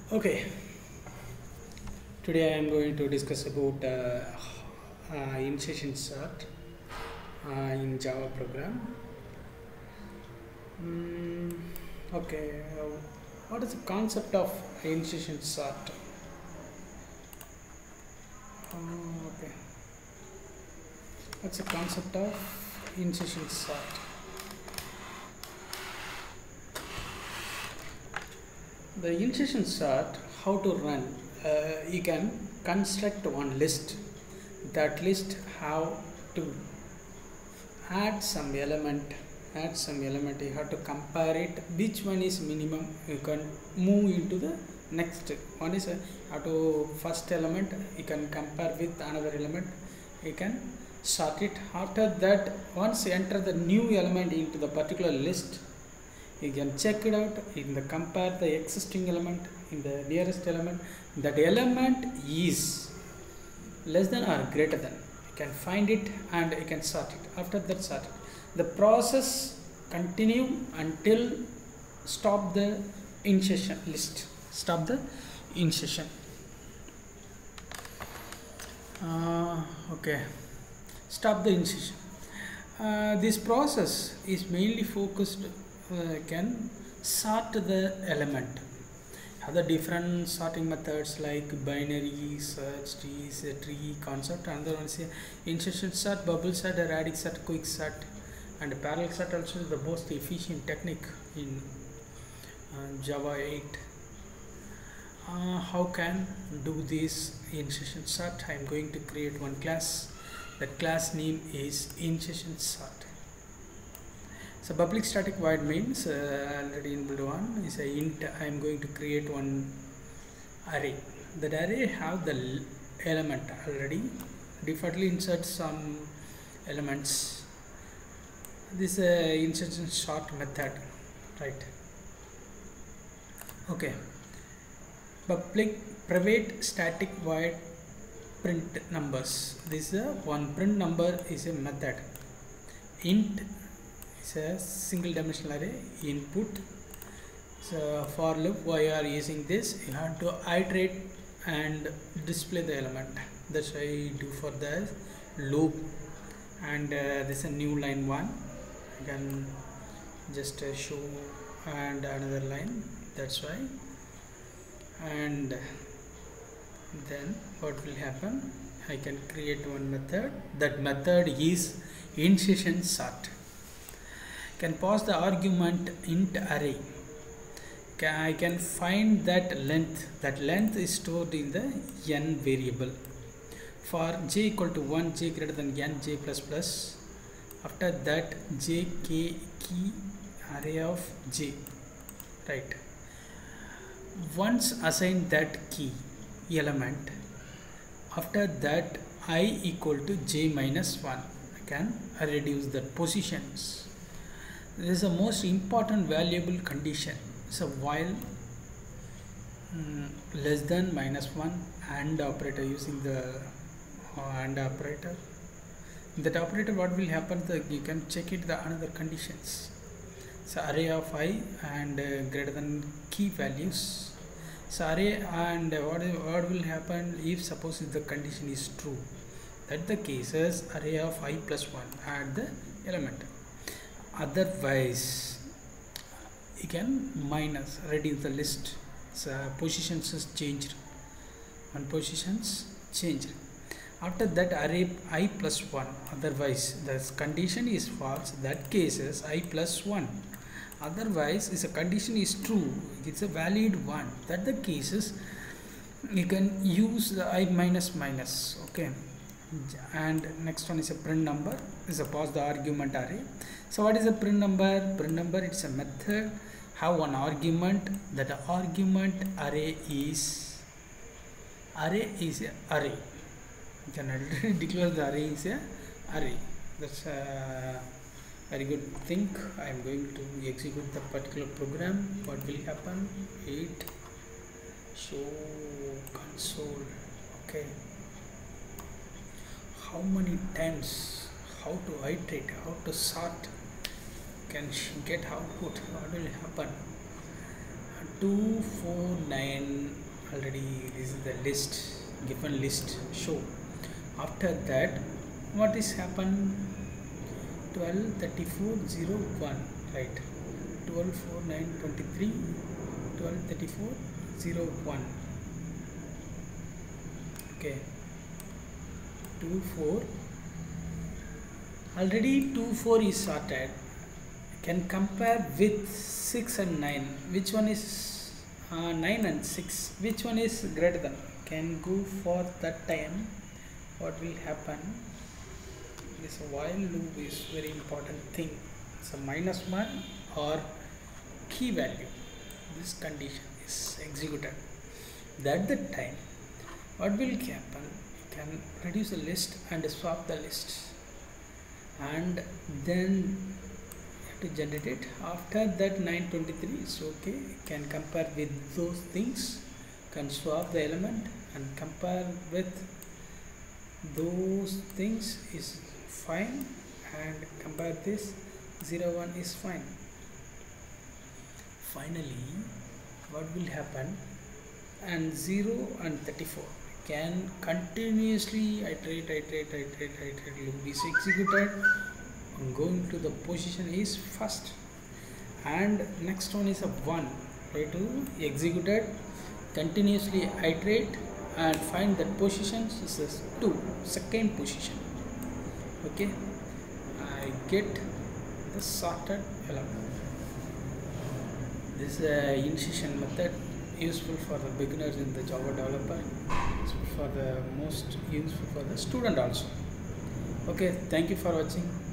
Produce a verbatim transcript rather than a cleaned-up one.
Okay, today I am going to discuss about uh, uh, initiation sort uh, in Java program. Mm, okay, uh, what is the concept of initiation sort? Uh, okay, what's the concept of initiation sort? The initiation sort, how to run? Uh, you can construct one list. That list have to add some element add some element you have to compare it, which one is minimum. You can move into the next one. Is a how to first element you can compare with another element, you can sort it. After that, once you enter the new element into the particular list, you can check it out in the compare the existing element in the nearest element. That element is less than or greater than, you can find it and you can sort it. After that, sort it. The process continue until stop the insertion list, stop the insertion. Uh, okay, stop the insertion. Uh, this process is mainly focused uh, can sort the element. Other different sorting methods like binary search, trees, tree concept. Another one is insertion sort, bubble sort, radix sort, quick sort, and parallel sort also is the most efficient technique in uh, Java eight. Uh, how can do this insertion sort? I am going to create one class. That class name is insertion sort. So public static void means uh, already inbuilt one is a int. I am going to create one array. That array have the element already. Defaultly insert some elements. This uh, insertion sort method, right? Okay. Public private static void print numbers. This is a one print number is a method. Int is a single dimensional array. Input. So for loop, why you are using this, you have to iterate and display the element. That's why you do for the loop. And uh, this is a new line one. You can just uh, show and another line. That's why. And then what will happen? I can create one method. That method is insertion sort. Can pass the argument int array. Can, I can find that length. That length is stored in the n variable. For j equal to one, j greater than n, j plus plus. After that, j k key array of j. Right. Once assign that key element, after that I equal to j minus one. I can reduce the positions. This is the most important variable condition. So while um, less than minus one and operator, using the uh, and operator, that operator, what will happen, the, you can check it the another conditions. So array of I and uh, greater than key values. So array and uh, what, what will happen if suppose if the condition is true. That the cases array of I plus one add the element. Otherwise, you can minus, reduce the list. So positions is changed. One positions changed. After that, array I plus one. Otherwise, the condition is false. That cases I plus one. Otherwise, if a condition is true, it's a valid one. That the cases you can use the I minus minus. Okay. And next one is a print number. Is a pass the argument array. So what is a print number? Print number, it's a method have one argument. That argument array is array is a array. You can already declare the array is a array. That's a very good thing. I am going to execute the particular program. What will happen? eight show console. Okay. How many times, how to iterate, how to sort, can get output, what will happen? two four nine already. This is the list, given list show. After that, what is happened? twelve thirty-four oh one, right? twelve four nine twenty-three, twelve thirty-four oh one. Okay, two four. Already two four is sorted. Can compare with six and nine. Which one is uh, nine and six? Which one is greater than? Can go for that time. What will happen? This while loop is very important thing. It's a minus one or key value. This condition is executed. That the time, what will happen? You can reduce the list and swap the list, and then you have to generate it. After that, nine twenty-three is okay. You can compare with those things. Can swap the element and compare with those things is fine, and compare this zero one is fine. Finally, what will happen? And zero and thirty-four can continuously iterate iterate iterate iterate loop is executed, and going to the position is first, and next one is a one. Try to executed continuously iterate and find that position is a two, second position. Okay, I get the sorted element. This is a initiation method, useful for the beginners in the Java developer, useful for the most useful for the student also. Okay, thank you for watching.